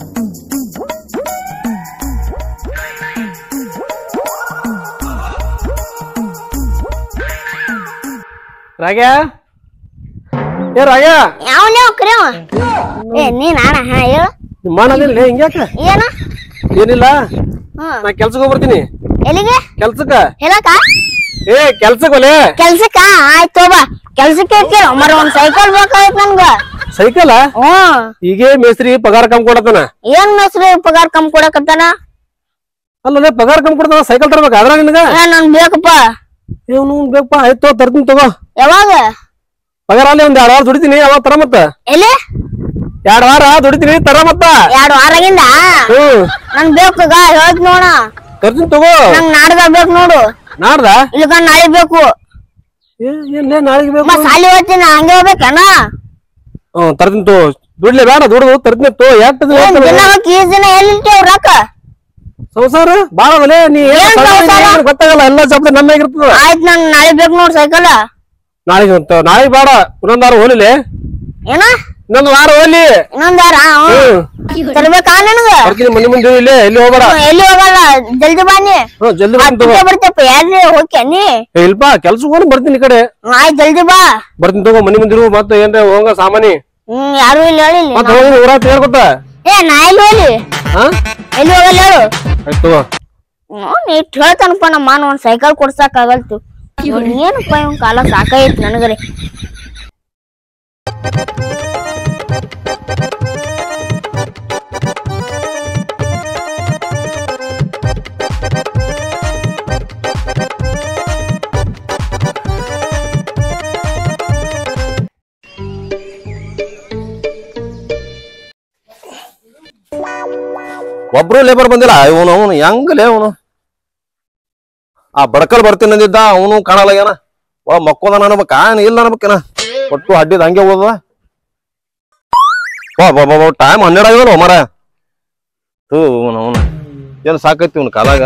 ರಾಗ್ಯ ಏ ರಾಗ್ಯ ಯಾವನೇ ಹೋಗ್ರಿ ಏ ನೀನ್ ಅಣ್ಣ ಹೇಳು ಮಾಡದಿಲ್ಲ ಹಿಂಗ್ಯಾಕ ಏನ ಏನಿಲ್ಲ ನಾ ಕೆಲ್ಸಕ್ಕೆ ಹೋಗ್ಬರ್ತೀನಿ ಎಲ್ಲಿಗೆ ಕೆಲ್ಸಕ್ಕ ಹೇಳಕ ಏ ಕೆಲ್ಸಕ್ಕೆ ಕೆಲ್ಸಕ್ಕ ಆಯ್ತು ಬಾ ಕೆಲ್ಸಕ್ಕೆ ಕೇಳ ಮರ ಒಂದ್ ಸೈಕಲ್ ಬೇಕಾಯ್ತು ನನ್ಗ ಸೈಕಲ್ ಈಗ ಮೇಸ್ತ್ರಿ ಪಗಾರ ಕಮ್ಮಿ ಕೊಡತಾನ ಏನ್ ಮೇಸ್ತ್ರಿ ಪಗಾರ ಕಮ್ಮಿ ಕೊಡಕತ್ತಾನ ಅಲ್ಲ ಪಗಾರ ಕಮ್ಮಿ ಕೊಡ್ತಾನ ಸೈಕಲ್ ತರ್ಬೇಕ ಅದ್ರಾಗ ನಿನಗ ನನ್ ಬೇಕಪ್ಪ ಇವನು ಬೇಕಪ್ಪ ಆಯ್ತು ತರ್ತೀನಿ ತಗೋ ಯಾವಾಗ ಪಗಾರ ಅಲ್ಲಿ ಒಂದ್ 2 ವಾರ ದುಡಿತೀನಿ ಅವಾಗ ತರ ಮತ್ತ ಎಲ್ಲಿ 2 ವಾರ ದುಡಿತೀನಿ ತರ ಮತ್ತ 2 ವಾರಗಿಂದ ನನ್ ಬೇಕಗ ಹೇಳ್ತ ನೋಡ ತರ್ತೀನಿ ತಗೋ ನಂಗ್ ನಾಡ್ದ ಬೇಕು ನೋಡು ನಾಡ್ದ ಇಲ್ಕ ನಾಳೆ ಬೇಕು ಏನ್ ನಾಳೆಗೆ ಬೇಕು ಸಾಲಿ ಹೋಗ್ತೀನಿ ಹಂಗೆ ಹೋಗ್ಬೇಕನ ತರ್ತೀನಿ ತಗೋ ದುಡ್ಲಿ ಬೇಡ ದುಡ್ದು ತರ್ತೀನಿ ತೋ ಯಾಕೆ ಈ ದಿನ ಎಲ್ಲಿ ರೊಕ್ಕ ಸಂಸಾರ ಬಾಳ ನೀ ಗೊತ್ತಾಗಲ್ಲ ಎಲ್ಲ ಜವಾಬ್ದಾರಿ ನಮ್ಮ ಇರ್ತದ ಆಯ್ತು ನನ್ ನಾಳೆ ಬೇಕು ನೋಡ್ ಸೈಕಲ್ ನಾಳೆಗೆ ಬೇಡ ಇನ್ನೊಂದ್ ವಾರ ಹೋಗ್ಲಿ ಏನ ಇನ್ನೊಂದ್ ವಾರ ಹೋಗ್ಲಿ ಇನ್ನೊಂದ್ ವಾರ ತರ್ಬೇಕಾ ನನಗ ಬರ್ತೀನಿ ಮನೆ ಮುಂದೆ ಇಲ್ಲಿ ಎಲ್ಲಿ ಹೋಗ್ಬೇಡ ಎಲ್ಲಿ ಹೋಗಲ್ಲ ಜಲ್ದಿ ಬಾನಿ ಜಲ್ದಿ ಬರ್ತಪ್ಪ ಯಾರು ಹೋಗ್ಯ ನೀ ಇಲ್ಪ ಕೆಲ್ಸಕ್ಕೆ ಹೋಗಿ ಬರ್ತೀನಿ ಈ ಕಡೆ ಆಯ್ತು ಜಲ್ದಿ ಬಾ ಬರ್ತೀನಿ ತಗೋ ಮನೆ ಮುಂದಿರು ಮತ್ತೆ ಏನ್ರ ಹೋಗ ಸಾಮಾನಿ ಯಾರು ಇಲ್ಲ ಹೇಳಿ ಮತ್ತೆ ಹೋಗಿ ಊರ ಹೇಳ್ಕೊತ ಏ ನಾ ಎಲ್ಲಿ ಹೋಗ್ಲಿ ಎಲ್ಲಿ ಹೋಗಲ್ಲ ಹೇಳು ಆಯ್ತು ನೀ ಹೇಳ್ತಾನಪ್ಪ ನಮ್ಮ ಮಾನ ಒಂದ್ ಸೈಕಲ್ ಕೊಡ್ಸಕ್ ಆಗಲ್ತು ಏನಪ್ಪ ಇವ್ ಕಾಲ ಸಾಕಾಯ್ತು ನನಗರೆ ಒಬ್ರು ಲೇಬರ್ ಬಂದಿಲ್ಲ ಇವನು ಹೆಂಗಲೇ ಅವನು ಆ ಬಡಕಲ್ ಬರ್ತೀನಿ ಅಂದಿದ್ದ ಅವನು ಕಾಣಲಾಗ್ಯಾನ ಒಳ ಮಕ್ಕೋದಾನ ಅನ್ಬೇಕ ಇಲ್ಲ ಅನ್ಬೇಕೇನ ಒಟ್ಟು ಅಡ್ಡಿದ ಹಂಗೆ ಹೋದ ಟೈಮ್ 12 ಆಗಿದಲ್ಲ ಮರ ಅವನು ಏನ್ ಸಾಕೈತಿ ಇವನ್ ಕಾಲಾಗ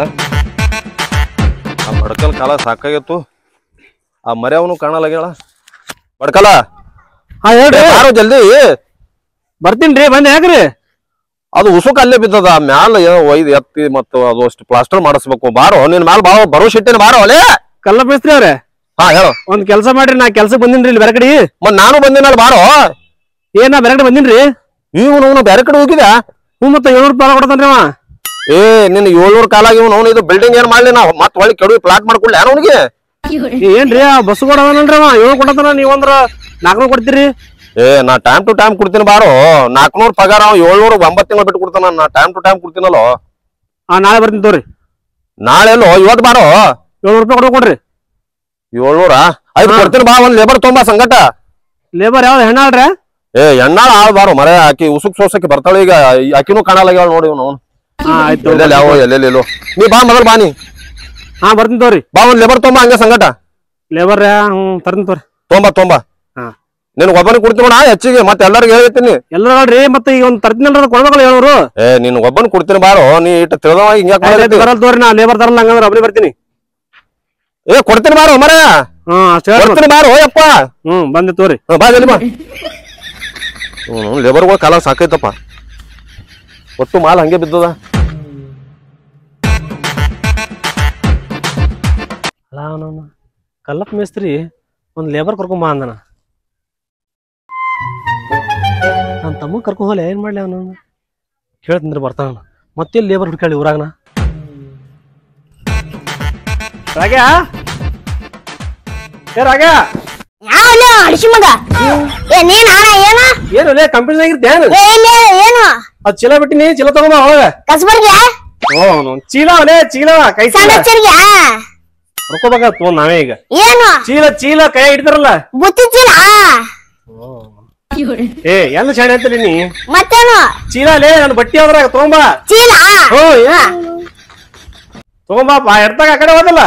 ಆ ಬಡಕಲ್ ಕಾಲ ಸಾಕಾಗಿತ್ತು ಆ ಮರಿ ಅವನು ಕಾಣಲಾಗ್ಯಾಳ ಬಡ್ಕಲ ಹೇಳ್ರಿ ಯಾರು ಜಲ್ದಿ ಬರ್ತೀನ್ರಿ ಬಂದ್ ಯಾಕ್ರಿ ಅದು ಉಸುಕ ಅಲ್ಲೇ ಬಿದ್ದದ ಮ್ಯಾಲ ಒಯ್ದು ಎತ್ತಿ ಮತ್ತು ಅದು ಅಷ್ಟು ಪ್ಲಾಸ್ಟರ್ ಮಾಡಿಸ್ಬೇಕು ಬಾರೋ ನಿನ್ ಮ್ಯಾಲ ಬರೋ ಶಿಟ್ಟಿನ ಬಾರೋ ಅಲ್ಲೇ ಕಲ್ಲ ಮೇಸ್ತ್ರಿ ಅವ್ರೆ ಹೇಳು ಒಂದ್ ಕೆಲ್ಸ ಮಾಡ್ರಿ ನಾ ಕೆಲ್ಸಕ್ ಬಂದಿನ್ರಿ ಇಲ್ಲಿ ಬೇರೆ ಕಡೆ ಮತ್ ನಾನು ಬಂದಿನಲ್ಲ ಬಾರೋ ನಾ ಬೇರೆ ಕಡೆ ಬಂದಿನ್ರಿ ಇವನು ಬೇರೆ ಕಡೆ ಹೋಗಿದ ಮತ್ತೆ 700 ರೂಪಾಯಿ ಕೊಡ್ತಾನ್ರಿ ಅವ ನಿನ್ 700 ಕಾಲಾಗಿ ಇವನು ಇದು ಬಿಲ್ಡಿಂಗ್ ಏನ್ ಮಾಡ್ಲಿ ನಾವು ಮತ್ ಹೊಳಿ ಕೆಡವಿ ಪ್ಲಾಟ್ ಮಾಡ್ಕೊಡ್ಲಿ ಅವನಿಗೆ ಏನ್ರಿ ಬಸ್ ಕೂಡ ಅವನಲ್ರಿ ಅವ 700 ಕೊಡತಾನ ನೀವಂದ್ರ 400 ಕೊಡ್ತೀರಿ ನಾ ಟೈಮ್ ಟು ಟೈಮ್ ಕೊಡ್ತೀನಿ ಬಾರೋ 400 ಪಗಾರ 700 9 ತಿಂಗಳು ಬಿಟ್ಟು ಕೊಡ್ತಾನ ನಾ ಟೈಮ್ ಟು ಟೈಮ್ ಕೊಡ್ತೀನಲ್ಲೋ ನಾಳೆ ಬರ್ತೀನಿ ತೋರಿ ನಾಳೆ ಎಲ್ಲೋ ಇವತ್ತು ಬಾರೋ 700 ರೂಪಾಯಿ ಕೊಡ್ರಿ 700 ಆಯ್ತು ಕೊಡ್ತೀನಿ ಬಾ ಒಂದ್ ಲೇಬರ್ ತೊಂಬಾ ಸಂಗಟ ಲೇಬರ್ ಯಾವ್ದು ಹೆಣ್ಣಾಳ್ರಿ ಎಣ್ಣಾಳ ಆಳ್ ಬಾರೋ ಮರ ಆಕಿ ಉಸುಕ್ ಸೋಸಕ್ಕೆ ಬರ್ತಾಳ ಈಗ ಆಕಿನೂ ಕಾಣಲಾಗ್ಯಾಳ ನೋಡಿ ಇವನು ಯಾವ ಎಲ್ಲೆಲ್ಲೋ ನೀ ಬಾ ಮೊದಲ್ ಬಾನಿ ಬರ್ತೀನಿ ತೋರಿ ಬಾ ಒಂದ್ ಲೇಬರ್ ತೊಂಬಾ ಹಂಗ ಸಂಗಟ ಲೇಬರ್ ತರ್ತೀನಿ ತೋರಿ ತೊಂಬಾ ನಿನ್ ಒಬ್ಬನಿಗೆ ಕೊಡ್ತೀವಣ ಹೆಚ್ಚಿಗೆ ಮತ್ತೆ ಎಲ್ಲರಿಗೂ ಹೇಳ್ತೀನಿ ಎಲ್ಲರಿ ಮತ್ತೆ ಈಗ ಒಂದ್ ತರ್ತೀನಿ ಕೊಡ್ಬೇಕಲ್ಲ 700 ನಿನ್ ಒಬ್ಬನ್ ಕೊಡ್ತೀನಿ ಬಾರೋ ನೀ ಇಟ್ಟ ತಿಳಿದವ ಹಿಂಗ ಬರಲ್ ತೋರಿ ನಾ ಲೇಬರ್ ತರಲ್ಲ ಹಂಗಂದ್ರೆ ಒಬ್ಬನೇ ಬರ್ತೀನಿ ಕೊಡ್ತೀನಿ ಬಾರೋ ಮರ ಕೊಡ್ತೀನಿ ಬಾರೋ ಯಪ್ಪ ಬಂದೆ ತೋರಿ ಬಾ ಜಲ್ದಿ ಬಾ ಲೇಬರ್ಗಳು ಕಾಲ ಸಾಕೈತಪ್ಪ ಒಟ್ಟು ಮಾಲ್ ಹಂಗೆ ಬಿದ್ದದ ಕಲ್ಲಪ್ಪ ಮೇಸ್ತ್ರಿ ಒಂದ್ ಲೇಬರ್ ಕರ್ಕೊಂಬ ಅಂದನ ನನ್ನ ತಮ್ಮ ಕರ್ಕೊಂಡ್ ಹೋಗ್ಲಿ ಏನ್ ಮಾಡ್ಲಿ ಅವನು ಕೇಳ್ತಂದ್ರೆ ಬರ್ತಾನ ಮತ್ತೆ ಲೇಬರ್ ಹುಡ್ಕಾಳಿ ಊರಾಗನ ರಾಗ್ಯ ರಾಗ್ಯ ಅಡಿಸಿ ಮಗ ನೀನ್ ಅಣ್ಣ ಏನ ಏನು ಕಂಪನಿಯಾಗಿರ್ತೇ ಏನು ಅದ್ ಚೀಲ ಬಿಟ್ಟಿನಿ ಚೀಲ ತಗೊಂಬ ಅವಾಗ ಕಸ್ಬರ್ಗ್ಯಾ ಚೀಲ ಚೀಲ ಕೈ ಹೊಡ್ಕೋಬೇಕ ತಗೊಂಡ್ ನಾವೇ ಈಗ ಏನು ಚೀಲ ಕೈ ಹಿಡಿತಾರಲ್ಲ ಬುತ್ತಿ ಚೀಲ ಎಲ್ಲ ಶಾಣೆ ಅಂತೀರಿ ನೀ ಮತ್ತೇನು ಚೀಲ ನನ್ ಬಟ್ಟಿ ಅದ್ರಾಗ ತಗೊಂಬಾ ಚೀಲ ತಗೊಂಬಾ ಎಡ್ತಾಗ ಆ ಕಡೆ ಹೋದಲ್ಲ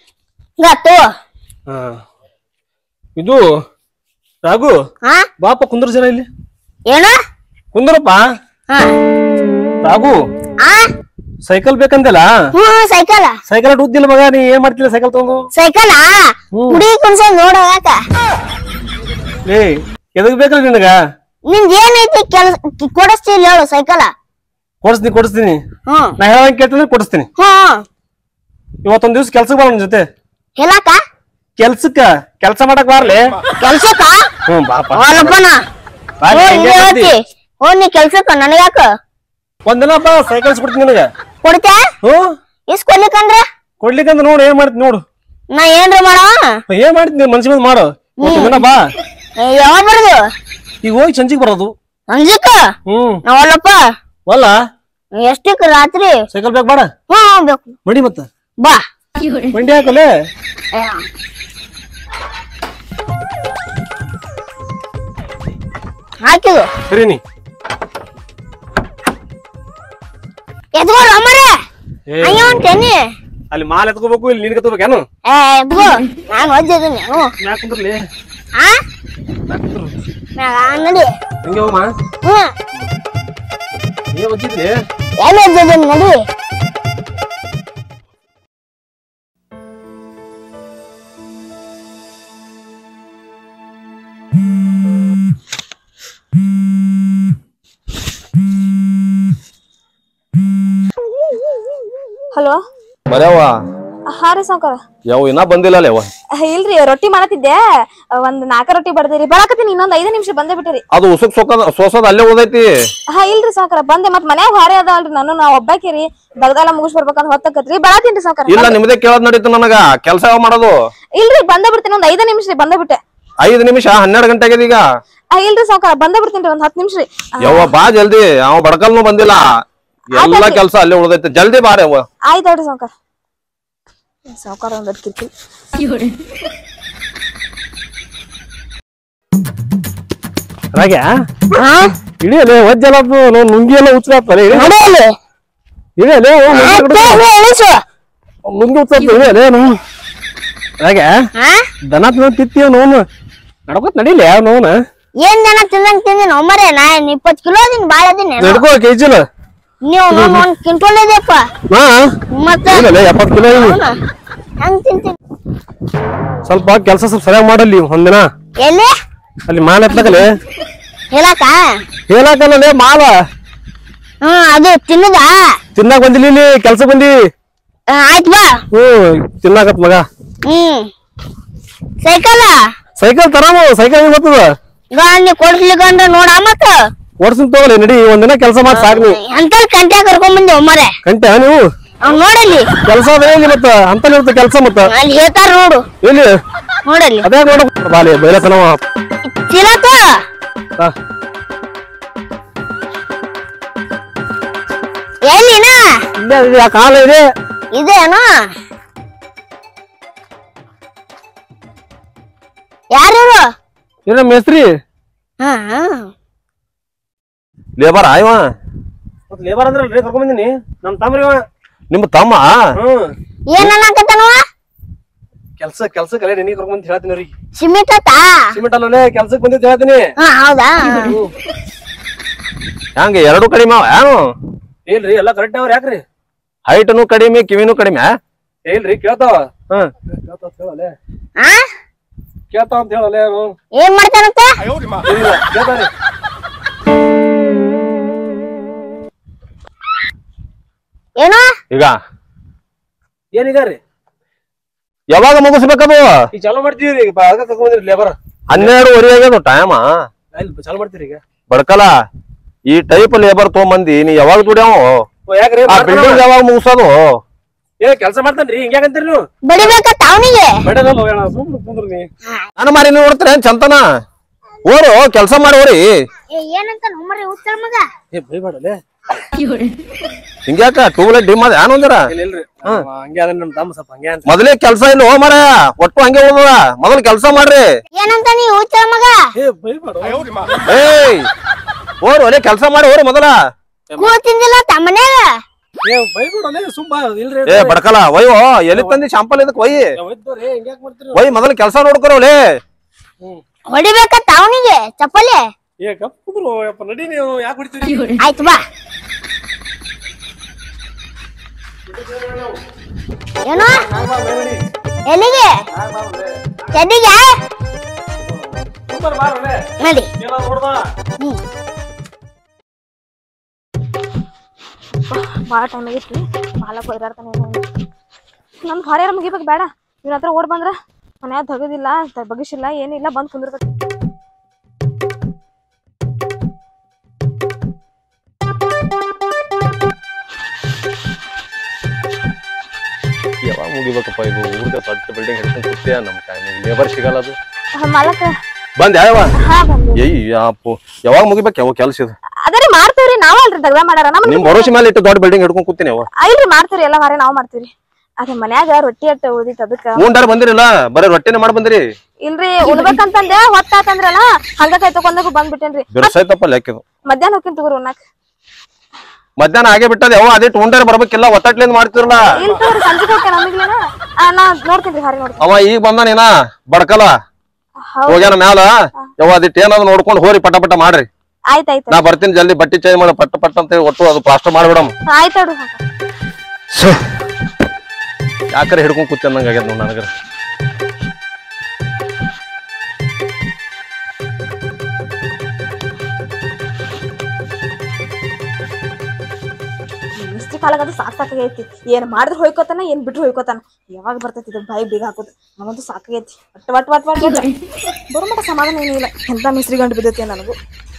ಇದು ರಾಘು ಬಾಪ ಕುಂದ್ರ ಜನ ಇಲ್ಲಿ ಏನು ಕುಂದ್ರಪ್ಪ ರಾಘು ಸೈಕಲ್ ಬೇಕಂದಲ್ಲ ಸೈಕಲ್ ಉದ್ದಿಲ್ಲ ಮಗ ನೀ ಏನ್ ಮಾಡ್ತಿಲ್ಲ ಸೈಕಲ್ ತಗೊಂಡು ಸೈಕಲ್ ನೋಡಕ ಎದಕ್ ಬೇಕಲ್ಲ ನಿನಗ ನಿಂದ ಏನೈತಿ ಕೊಡಸ್ತಿಲ್ಲ ಹೇಳು ಸೈಕಲ್ ಕೊಡಿಸ್ತೀನಿ ಹ್ಮ್ ನಾ ಹೇಳಂಗ್ ಕೇಳ್ತೀನಿ ಕೊಡಿಸ್ತೀನಿ. ಹ್ಮ್ ಇವತ್ತೊಂದ್ ದಿವ್ಸ ಕೆಲ್ಸಕ್ಕೆ ಬರೋಣ ಜೊತೆ. ಹೇಳಾಕ ಕೆಲ್ಸ ಮಾಡಕ್ ಬಾರ್ಲಿ. ಕೆಲ್ಸಕ್ಕ ಬಾಪ ಅವನಪ್ಪನ ನೀ ಕೆಲ್ಸಕ್ಕ ನನಗ್ಯಾಕ ಒಂದಿನ ಬಾ ಸೈಕಲ್ ಕೊಡ್ತೀನಿ ನಿನಗ. ಕೊಡ್ತೆ ಇಸ್ಕೊಡ್ಲಿಕ್ಕಂದ್ರ ಕೊಡ್ಲಿಕ್ಕಂದ್ರ ನೋಡು ಏನ್ ಮಾಡ್ತೀನಿ ನೋಡು. ನಾ ಏನ್ರ ಮಾಡವ ಏನ್ ಮಾಡ್ತೀನಿ ಮನ್ಸಿ ಬಂದ್ ಮಾಡು. ಒಂದಿನ ಬಾ. ಯಾವಾಗ ಬರುದು ಈಗ ಹೋಗಿ ಸಂಜಿಗ್ ಬರೋದು. ಸಂಜಿಕ ನಾವಲ್ಲಪ್ಪ ವಲ್ಲ ಎಷ್ಟಕ್ಕ ರಾತ್ರಿ ಸೈಕಲ್ ಬೇಕು ಬಾಡ. ಬೇಕು ಮಡಿ ಮತ್ತ ಬಾ ಮಂಡಿ ಹಾಕಲೆ. ಹಾಕಿದು ಸರಿ ನೀ ಎದ್ಗೋರು ಅಮ್ಮರೇ ಅಯ್ಯೋ ಅಂತೇನಿ. ಅಲ್ಲಿ ಮಾಲ್ ಎತ್ಕೋಬೇಕು ಇಲ್ಲಿ ನೀನ್ ಕತ್ಕೋಬೇಕೇನು? ಎದ್ಗೋ ನಾನು ಒಜ್ಜಿದ್ದೀನಿ ಮ್ಯಾಕ್ ಕುಂದ್ರಲಿ. ನಡಿ ಹಿಂಗೆ ಹೋಗಮ್ಮ. ಹ್ಮ್ ನೀ ಒಜ್ಜಿದ್ಲಿ ಎಲ್ಲಿ ಒಜ್ಜಿದ್ದೀನಿ ನಡಿ. ಹಲೋ ಬರ್ಯಾವ ಹಾ ರೀ ಸಾವ್ಕಾರ. ಯಾವ ಇನ್ನ ಬಂದಿಲ್ಲ ಅಲ್ಲೇವ. ಇಲ್ರಿ ರೊಟ್ಟಿ ಮಾಡತ್ತಿದ್ದೆ, ಒಂದ್ 4 ರೊಟ್ಟಿ ಬಡ್ದಿರಿ ಬರಾಕತ್ತೀನಿ, ಇನ್ನೊಂದ್ 5 ನಿಮಿಷ ಬಂದೇ ಬಿಟ್ಟಿರಿ. ಅದು ಉಸುಕ್ ಸೋಸೋದ್ ಅಲ್ಲೇ ಓದೈತಿ. ಹಾ ಇಲ್ರಿ ಸಾವ್ಕಾರ ಬಂದೆ, ಮತ್ ಮನ್ಯಾಗ ಹಾರಿ ಅದಲ್ರಿ, ನಾ ಒಬ್ಬಾಕಿರಿ ದಗದೆಲ್ಲ ಮುಗಿಸ್ ಬರ್ಬೇಕಂತ ಹೊತ್ತಕತ್ರಿ ಬರಾತೀನ್ರಿ ಸಾವ್ಕಾರ. ಇಲ್ಲ ನಿಮ್ದೇ ಕೇಳೋದ್ ನಡೀತು ನನಗ. ಕೆಲ್ಸ ಯಾವ ಮಾಡೋದು? ಇಲ್ರಿ ಬಂದೇ ಬಿಡ್ತೀನಿ, ಒಂದ್ 5 ನಿಮಿಷ ರೀ ಬಂದೇ ಬಿಟ್ಟೆ. 5 ನಿಮಿಷ 12 ಗಂಟೆ ಆಗ್ಯದ ಈಗ. ಇಲ್ರಿ ಸಾವ್ಕಾರ ಬಂದೇ ಬಿಡ್ತೀನಿ ಒಂದ್ 10 ನಿಮಿಷ ರೀ. ಯವ್ವ ಬಾ ಜಲ್ದಿ, ಅವ ಬಡಕಲ್ನು ಬಂದಿಲ್ಲ, ಎಲ್ಲಾ ಕೆಲ್ಸ ಅಲ್ಲೇ ಉಳ್ದೈತಿ, ಜಲ್ದಿ ಬಾರೆ ಅವ್ವ. ಆಯ್ತು ಹೇಳ್ರಿ ಸಾವ್ಕಾರ. ಸಾವ್ಕಾರ ಒಂದ್ ಕಿರ್ಕಿ ರಾಗ್ಯ ಇಳಿಯಲೆ ಒಜ್ಜಲ್ಲ ಲುಂಗಿ ಎಲ್ಲ ಉಚ್ಚಾಪ್ತಾರೆ. ಇಳಿಯಲೆ ಲುಂಗಿ ಉಚ್ಚಾಪ ಇಳಿಯಲೆ. ರಾಗ್ಯ ದನ ತಿತ್ತೀವ ನೋನು ನಡ್ಕೋತ್ ನಡಿಲಿ ಯಾವ ನೋನ. ಏನ್ ಜನ ತಿಂದಂಗ್ ತಿಂದಿನ ಒಮ್ಮರೇ ನಾ 20 ಕಿಲೋ ಅದೀನಿ ಬಾಳ ಅದೀನಿ. ನಡ್ಕೋ ಕೆಜಿಲ ನೀವು 1 ಕ್ವಿಂಟಲ್ ಇದೆಯಪ್ಪ. ಮತ್ತೆ 70 ಕಿಲೋ ಹಂಗ್ ತಿಂತೀನಿ. ಸ್ವಲ್ಪ ಕೆಲಸ ಸ್ವಲ್ಪ ಸರಿಯಾಗಿ ಮಾಡಲ್ಲಿ ಒಂದಿನ. ಎಲ್ಲಿ ಅಲ್ಲಿ ಮಾಲ್ ಎತ್ತಕಲೆ ಹೇಳಕಲ್ಲ ಮಾಲ. ಅದು ತಿನ್ನದ ತಿನ್ನಾಕ ಬಂದಿಲ್ಲ, ಇಲ್ಲಿ ಕೆಲ್ಸ ಬಂದಿ. ಆಯ್ತು ಬಾ. ತಿನ್ನಾಕತ್ ಮಗ. ಸೈಕಲ್ ತರಾಮ, ಸೈಕಲ್ ಬರ್ತದ ಗಾಂಧಿ ಕೊಡ್ಸ್ಲಿಕ್ಕಂದ್ರ ನೋಡ ಮತ್ತ ಓಡ್ಸನ್ ತಗೋಲಿ ನಡಿ, ಒಂದಿನ ಕೆಲಸ ಮಾಡಿ ಸಾಕ್. ನೀವು ಅಂತ ಕಂಟ್ಯಾ ಕರ್ಕೊಂಡ್ ಬಂದಿ ಒಮ್ಮರೆ ಕಂಟ್ಯಾ ನೀವು ನೋಡಲ್ಲಿ ಕೆಲಸ ಅದೇಲಿ ಮತ್ತ ಅಂತ ಇರ್ತ ಕೆಲಸ ಮತ್ತ ಅಲ್ಲಿ ಹೇಳ್ತಾರ ನೋಡು ಎಲ್ಲಿ ನೋಡಲ್ಲಿ ಅದೇ ನೋಡ ಬಾಲಿ ಬೈಲತನವ ಚಿಲಕ ಎಲ್ಲಿನ ಇಲ್ಲೇ ಆ ಕಾಲ ಇದೆ ಇದೇನು ಯಾರು ಏನ ಮೇಸ್ತ್ರಿ ಲೇಬರ್ ಆಯ್ವ ಲೇಬರ್ ಅಂದ್ರೆ ಕರ್ಕೊಂಡ್ ಬಂದಿನಿ ನಮ್ ತಮ್ರಿ ನಿಮ್ಮ ತಮ್ಮ ಏನ್ ಅನ್ನಕತ್ತನವ ಕೆಲ್ಸಕ್ಕೆ ಅಲ್ಲೇ ನಿನಗೆ ಕರ್ಕೊಂಡ್ ಬಂದು ಹೇಳ್ತೀನಿ ಅವ್ರಿಗೆ ಸಿಮೆಂಟ್ ಅಲ್ಲೇ ಕೆಲ್ಸಕ್ಕೆ ಬಂದಿದ್ದು ಹೇಳ್ತೀನಿ ಹೌದಾ ಹಂಗ ಎರಡು ಕಡಿಮೆ ಅವ ಏನು ಇಲ್ರಿ ಎಲ್ಲಾ ಕರೆಕ್ಟ್ ಅವ್ರ ಯಾಕ್ರಿ ಹೈಟ್ನು ಕಡಿಮೆ ಕಿವಿನೂ ಕಡಿಮೆ ಇಲ್ರಿ ಕೇಳ್ತಾವ ಕೇಳ್ತಾವ ಹೇಳಲೆ ಕೇಳ್ತಾವ ಅಂತ ಹೇಳಲೆ ಏನ್ ಮಾಡ್ತಾನಂತ ಕೇಳ್ತಾನೆ ಏನು ಈಗ ಏನೀಗ ರೀ ಯಾವಾಗ ಮುಗಿಸ್ಬೇಕದು ಈಗ ಚಾಲೂ ಮಾಡ್ತೀವಿ ಈಗ ಕರ್ಕೊಂಡ್ರಿ ಲೇಬರ್ 12:30 ಆಗ್ಯದ ಟೈಮ್ ಚಾಲೂ ಮಾಡ್ತೀರಿ ಈಗ ಬಡ್ಕಲ ಈ ಟೈಪ್ ಲೇಬರ್ ತೊಗೊಂಬಂದಿ ನೀ ಯಾವಾಗ ದುಡ್ಯಾವ ಯಾಕ್ರಿ ಬಿಲ್ಡಿಂಗ್ ಯಾವಾಗ ಮುಗಿಸೋದು ಏ ಕೆಲಸ ಮಾಡ್ತಾನ್ರಿ ಹಿಂಗ್ಯಾಕಂತೀರಿ ನೀವು ಬಡಿಬೇಕತ್ತ ಅವನಿಗೆ ಬಡಲ್ಲ ಸುಮ್ಮನೆ ಕುಂದ್ರಿ ನಾನು ಮಾರಿ ನೀವು ನೋಡ್ತೀರ ಚಂತನ ಓರು ಕೆಲಸ ಮಾಡೋರಿ ಏನಂತ ನಮ್ಮರಿ ಉತ್ತರ ಮಗ ಏ ಬೈಬೇಡಲೆ ಹಿಂಗ್ಯಾಕ ಟೂ ವೀಲರ್ ಡಿಮ್ ಅದ ಏನು ಅಂದಿರ ಇಲ್ರಿ ಹಂಗೆ ಅದ ನಮ್ ತಮ್ಮ ಸ್ವಲ್ಪ ಹಂಗೆ ಅಂತ ಮೊದಲೇ ಕೆಲಸ ಇಲ್ಲ ಹೋ ಮರ ಒಟ್ಟು ಹಂಗೆ ಹೋದ ಮೊದಲು ಕೆಲಸ ಮಾಡ್ರಿ ಏನಂತ ನೀ ಉತ್ತರ ಮಗ ಏ ಬೈಬೇಡ ಏಯ್ ಓರು ಒಲೆ ಕೆಲಸ ಮಾಡಿ ಹೋರಿ ಮೊದಲ ಕೂಳ್ ತಿಂದಿಲ್ಲ ತಮ್ಮನ್ಯಾಗ ಏ ಬೈಬೇಡಲೆ ಸುಮ್ಮ ಇಲ್ರಿ ಏ ಬಡ್ಕಲ ಒಯ್ಯೋ ಎಲ್ಲಿ ತಂದಿ ಶಾಂಪಲ್ ಇದಕ್ ಒಯ್ಯಿ ಒಯ್ದೋರಿ ಹಿಂಗ್ಯಾಕ್ ಮಾಡ್ತೀರಿ ಒಯ್ ಮೊದಲು ಕೆಲಸ ನೋಡ್ಕೊರೋಲೆ ಹೊಡಿಬೇಕತ್ತ ಅವನಿಗೆ ಚಪ್ಪಲಿ ಏ ಕಪ್ ಕುಂದ್ರು ಯಪ್ಪ ನಡಿ ನೀವು ಯಾಕೆ ಹೊಡಿತೀರಿ ಆಯ್ತು ಬಾ ಏನು ಎಲ್ಲಿಗೆ ಚಡ್ಡಿಗೆ ನಡಿ ಭಾಳ ಟೈಮ್ ಆಗೈತಿ ಮಾಲಕ್ ಒಯ್ದಾಡ್ತಾನೆ ನಮ್ ಹೊರ ಮುಗಿಬೇಕು ಬೇಡ ಇವ್ನ ಹತ್ರ ಓಡ್ ಬಂದ್ರ ಮನ್ಯಾಗ ತಗದಿಲ್ಲ ಬಗಿಸಿಲ್ಲ ಏನಿಲ್ಲ ಬಂದ್ ಕುಂದಿರ್ಬೇಕು ಯಾವಾಗ ಮುಗಿಬೇಕಪ್ಪ ಇದು ಊರ್ಗ ದೊಡ್ಡ ಬಿಲ್ಡಿಂಗ್ ಹಿಡ್ಕೊಂಡು ಕೂತ್ಯಾ ನಮ್ ಟೈಮಿಗೆ ಲೇಬರ್ ಸಿಗಲ್ಲ ಅದು ಮಾಲಕ ಬಂದ್ ಯಾವ ಹಾ ಬಂದ್ವಿ ಅಯ್ಯಪ್ಪು ಯಾವಾಗ ಮುಗಿಬೇಕು ಯಾವ ಕೆಲ್ಸ ಇದು ಅದರಿ ಮಾಡ್ತೇವ್ರಿ ನಾವಲ್ರಿ ದಗದ ಮಾಡಾರ ನಮ್ ನಿಮ್ ಭರೋಸೆ ಮೇಲೆ ಇಟ್ಟು ದೊಡ್ಡ ಬಿಲ್ಡಿಂಗ್ ಹಿಡ್ಕೊಂಡು ಕೂತೀನಿ ಅವ ಇಲ್ರಿ ಮಾಡ್ತೀವ್ರಿ ಎಲ್ಲ ಹೊರ ನಾವ್ ಮಾಡ್ತೀವ್ರಿ ಅದೇ ಮನ್ಯಾಗ ರೊಟ್ಟಿ ಅಟ್ಟ ಉಳ್ದಿತ್ ಅದಕ್ಕ ಉಂಡಾರ ಬಂದಿರಲ್ಲ ಬರೀ ರೊಟ್ಟಿನೇ ಮಾಡಿ ಬಂದಿರಿ ಇಲ್ರಿ ಉಣ್ಬೇಕಂತಂದೆ ಹೊತ್ತಾತಂದ್ರಲ್ಲ ಹಂಗ ಕೈ ತಗೊಂಡಾಗ ಬಂದ್ಬಿಟ್ಟೇನ್ರಿ ಬಿರ್ಸಾಯ್ತಪ್ಪ ಲೆಕ್ಕದು ಮಧ್ಯಾಹ್ನ ಹೋಗ್ತೀನಿ ತಗೋರಿ ಉಣ್ಣಾಕ ಮಧ್ಯಾಹ್ನ ಆಗೇ ಬಿಟ್ಟದ ಯಾವ ಅದೇ ಉಂಡಾರ ಬರ್ಬೇಕಿಲ್ಲ ಒತ್ತಟ್ಲಿಂದ ಮಾಡ್ತಿರಲ್ಲ ಇಲ್ಲ ತಗೋರಿ ಸಂಜೆ ಹೋಗ್ತೇನೆ ನಮಗ್ಲೇನ ನಾ ನೋಡ್ತೀನಿ ಹಾರಿ ನೋಡ್ತೀನಿ ಅವ ಈಗ ಬಂದಾನೇನ ಬಡ್ಕಲ್ಲ ಹೋಗ್ಯಾನ ಮ್ಯಾಲ ಯಾವ ಅದಿಟ್ಟು ಏನಾದ್ರು ನೋಡ್ಕೊಂಡು ಹೋರಿ ಪಟ ಪಟ ಮಾಡ್ರಿ ಆಯ್ತಾಯ್ತು ನಾ ಬರ್ತೀನಿ ಜಲ್ದಿ ಬಟ್ಟಿ ಚೇಂಜ್ ಮಾಡಿ ಪಟ್ಟ ಪಟ್ಟ ಅಂತ ಹೇಳಿ ಒಟ್ಟು ಅದು ಪ್ಲಾಸ್ಟರ್ ಮಾಡ್ಬಿಡಮ್ ಆಯ್ತಾಡು ಯಾಕರೆ ಹಿಡ್ಕೊಂಡ್ ಕೂತಿ ಅನ್ನಂಗ ಆಗ್ಯದ ನೋಡ್ ನನಗರ ಮಿಸ್ತ್ರಿ ಕಾಲಾಗದು ಸಾಕಾಗೈತಿ ಏನ್ ಮಾಡಿದ್ರೆ ಹೋಯ್ಕೋತಾನ ಏನ್ ಬಿಟ್ರು ಹೋಯ್ಕೋತಾನ ಯಾವಾಗ ಬರ್ತೈತಿ ಇದು ಬಾಯಿ ಬೀಗ ಹಾಕೋದು ನಮಗಂತೂ ಸಾಕಾಗೈತಿ ಒಟ್ಟು ಬರೋ ಮಟ್ಟ ಸಮಾಧಾನ ಏನಿಲ್ಲ ಎಂತ ಮಿಸ್ತ್ರಿ ಗಂಟು ಬಿದ್ದೈತಿ ನನಗೂ